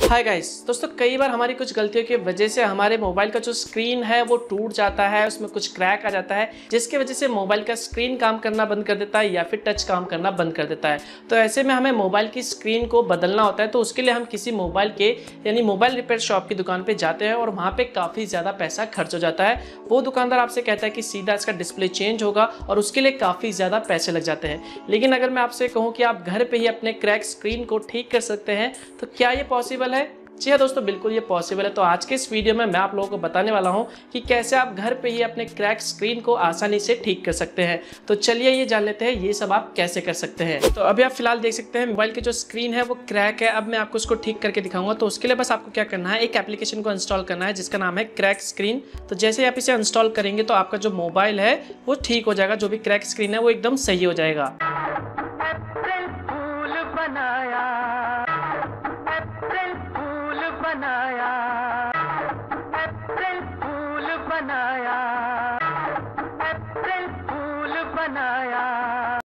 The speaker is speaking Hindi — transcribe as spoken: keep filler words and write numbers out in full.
हाय गाइस दोस्तों, कई बार हमारी कुछ गलतियों की वजह से हमारे मोबाइल का जो स्क्रीन है वो टूट जाता है, उसमें कुछ क्रैक आ जाता है जिसकी वजह से मोबाइल का स्क्रीन काम करना बंद कर देता है या फिर टच काम करना बंद कर देता है। तो ऐसे में हमें मोबाइल की स्क्रीन को बदलना होता है, तो उसके लिए हम किसी मोबाइल के यानी मोबाइल रिपेयर शॉप की दुकान पर जाते हैं और वहाँ पर काफ़ी ज़्यादा पैसा खर्च हो जाता है। वो दुकानदार आपसे कहता है कि सीधा इसका डिस्प्ले चेंज होगा और उसके लिए काफ़ी ज़्यादा पैसे लग जाते हैं। लेकिन अगर मैं आपसे कहूँ कि आप घर पर ही अपने क्रैक स्क्रीन को ठीक कर सकते हैं, तो क्या ये पॉसिबल है? जी हाँ दोस्तों, बिल्कुल ये पॉसिबल है। तो आज के इस वीडियो में मैं आप लोगों को बताने वाला हूं कि कैसे आप घर पे ही अपने क्रैक स्क्रीन को आसानी से ठीक कर सकते हैं। तो चलिए ये जान लेते हैं ये सब आप कैसे कर सकते हैं। तो अभी आप फिलहाल देख सकते हैं मोबाइल की जो स्क्रीन है वो क्रैक है। अब मैं आपको उसको ठीक करके दिखाऊंगा। तो उसके लिए बस आपको क्या करना है, एक एप्लीकेशन को इंस्टॉल करना है जिसका नाम है क्रैक स्क्रीन। तो जैसे आप इसे इंस्टॉल करेंगे तो आपका जो मोबाइल है वो ठीक हो जाएगा, जो भी क्रैक स्क्रीन है वो एकदम सही हो जाएगा। बनाया, अप्रैल फूल बनाया।